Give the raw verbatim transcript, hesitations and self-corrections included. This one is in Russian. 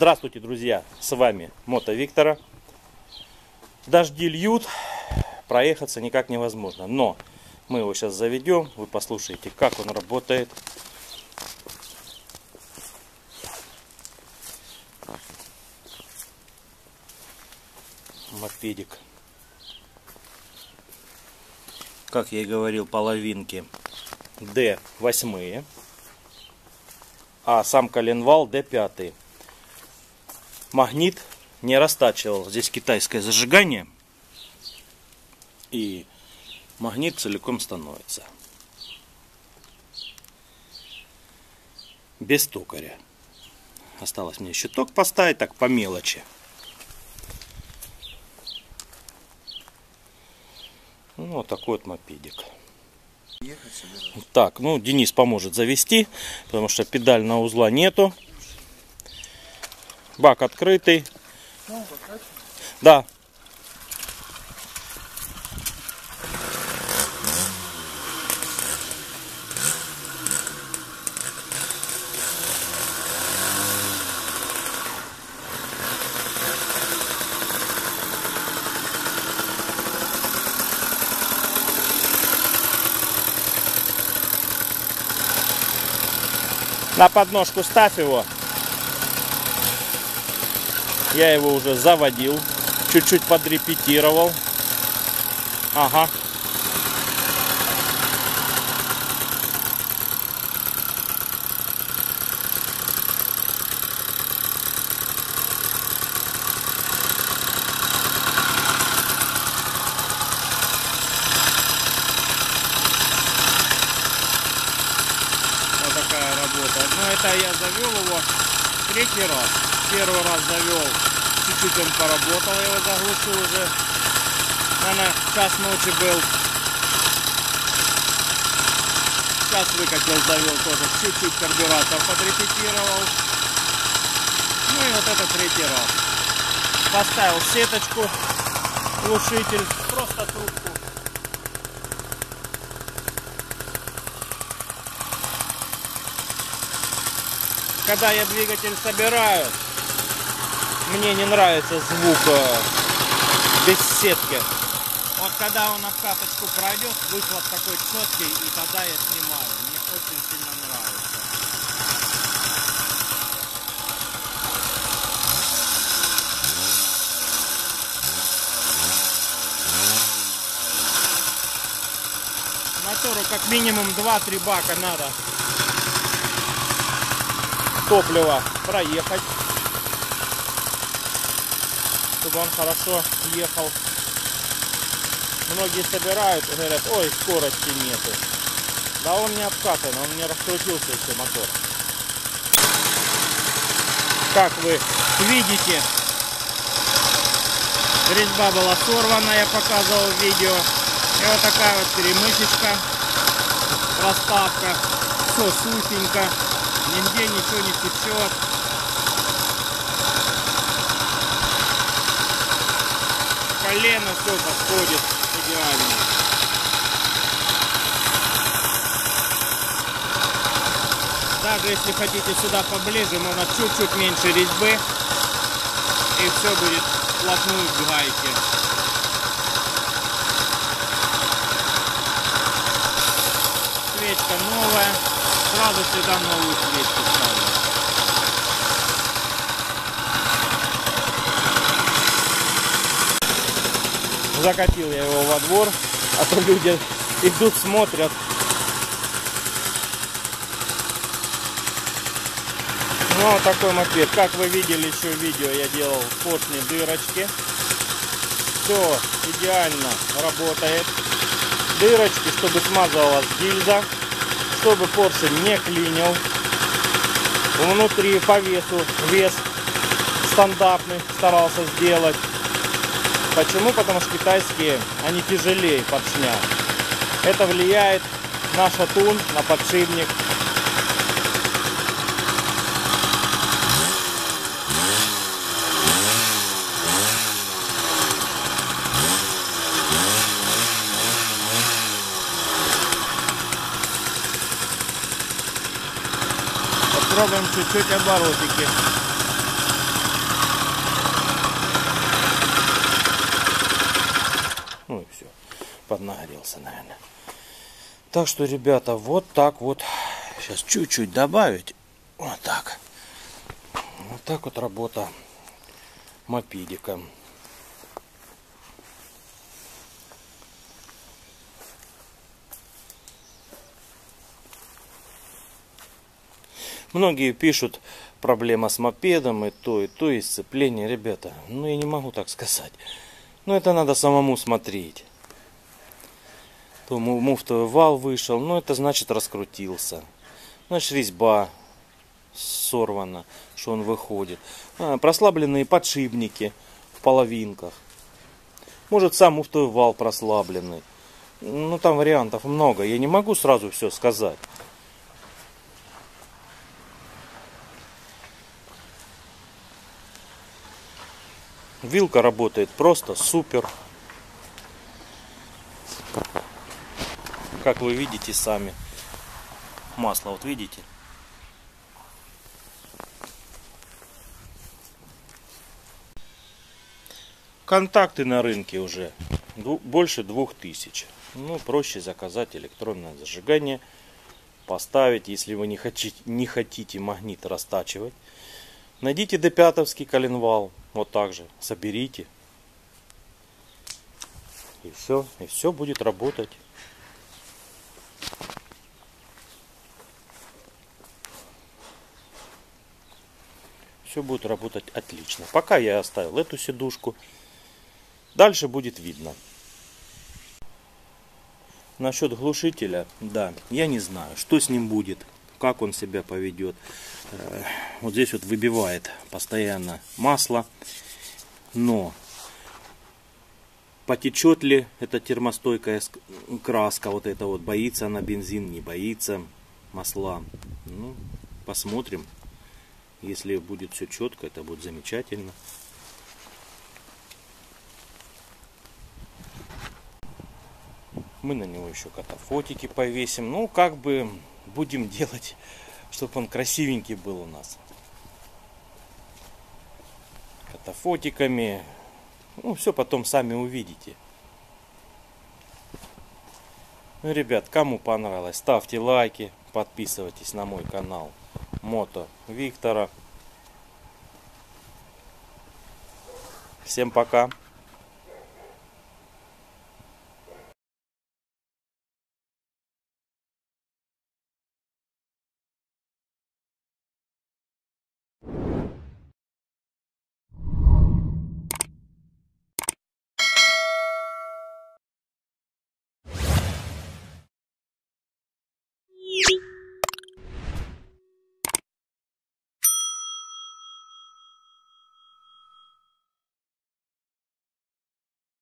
Здравствуйте, друзья! С вами Мото Виктора. Дожди льют, проехаться никак невозможно. Но мы его сейчас заведем, вы послушаете, как он работает. Мопедик. Как я и говорил, половинки дэ восемь, а сам коленвал дэ пять. Магнит не растачивал. Здесь китайское зажигание. И магнит целиком становится. Без токаря. Осталось мне еще ток поставить, так по мелочи. Ну, вот такой вот мопедик. Так, ну Денис поможет завести, потому что педального узла нету. Бак открытый. Да. На подножку ставь его. Я его уже заводил, чуть-чуть подрепетировал. Ага. Вот такая работа. Но это я завел его третий раз. Первый раз завел, чуть-чуть он поработал, я его заглушил уже. Наверное, час ночи был. Час выкатил, завел тоже. Чуть-чуть карбюратор подрепетировал. Ну и вот это третий раз. Поставил сеточку, глушитель, просто трубку. Когда я двигатель собираю, мне не нравится звук без сетки. Вот когда он обкаточку пройдет, выхлоп такой четкий, и тогда я снимаю. Мне очень сильно нравится. Мотору как минимум два-три бака надо топлива проехать, чтобы он хорошо ехал. Многие собирают и говорят: ой, скорости нету. Да он не обкатан, он не раскрутился еще мотор. Как вы видите, резьба была сорвана, я показывал в видео. И вот такая вот перемычечка, расставка, все сухенько, нигде ничего не течет. Колено все подходит идеально. Даже если хотите сюда поближе, можно чуть-чуть меньше резьбы, и все будет вплотную к гайке. Свечка новая, сразу сюда новую свечку ставлю. Закатил я его во двор, а то люди идут, смотрят. Ну, вот такой мопед. Как вы видели еще в видео, я делал в поршне дырочки. Все идеально работает. Дырочки, чтобы смазывалась гильза, чтобы поршень не клинил. Внутри по весу вес стандартный старался сделать. Почему? Потому что китайские, они тяжелее поршня. Это влияет на шатун, на подшипник. Попробуем чуть-чуть оборотики. Ну и все. Поднагрелся, наверное. Так что, ребята, вот так вот. Сейчас чуть-чуть добавить. Вот так. Вот так вот работа мопедика. Многие пишут, проблема с мопедом и то, и то, и сцепление. Ребята, ну я не могу так сказать. Но это надо самому смотреть. То муфтовый вал вышел, ну это значит раскрутился. Значит резьба сорвана, что он выходит. А, прослабленные подшипники в половинках. Может сам муфтовый вал прослабленный. Ну там вариантов много, я не могу сразу все сказать. Вилка работает просто супер. Как вы видите сами. Масло, вот видите? Контакты на рынке уже больше двух тысяч. Ну, проще заказать электронное зажигание. Поставить, если вы не хотите, не хотите магнит растачивать. Найдите депятовский коленвал. Вот так же. Соберите. И все. И все будет работать. Все будет работать отлично. Пока я оставил эту сидушку. Дальше будет видно. Насчет глушителя, да, я не знаю, что с ним будет, как он себя поведет. Вот здесь вот выбивает постоянно масло. Но потечет ли эта термостойкая краска, вот это вот, боится она бензин, не боится масла. Ну, посмотрим. Если будет все четко, это будет замечательно. Мы на него еще катафотики повесим. Ну, как бы будем делать, чтобы он красивенький был у нас. Катафотиками. Ну, все потом сами увидите. Ну, ребят, кому понравилось, ставьте лайки, подписывайтесь на мой канал Мото Виктора. Всем пока.